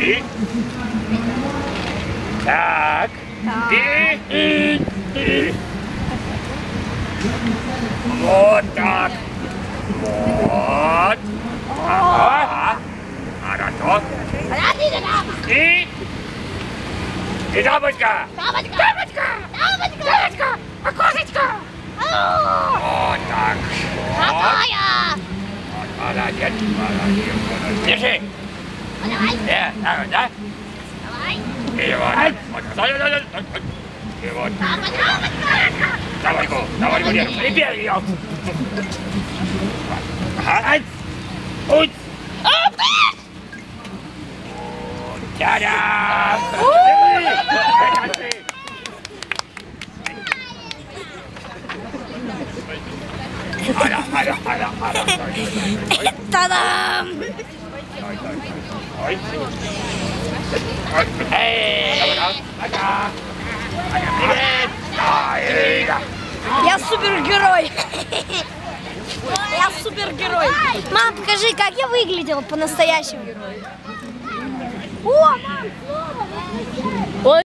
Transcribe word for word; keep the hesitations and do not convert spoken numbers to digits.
И. Так. И. И. И. Вот так. Вот. Ага. Хорошо. И. И дамочка. Дамочка. Дамочка. Дамочка. Дамочка. Окошечко. Вот так. Какая? Молодец, молодец, молодец. Держи. Давай. Э, так, да? Давай. И вот. Вот. Давай, давай, давай. И вот. Дамочка. Давай-ка, давай-ка, держи. И бей ее. Ага. Уть. Та-дам! Ара, ара, ара, ара. Та-дам! Ой. Эй! Ага. Привет! Ай, да. Я супергерой! Я супергерой! Мам, покажи, как я выглядела по-настоящему. О, мам!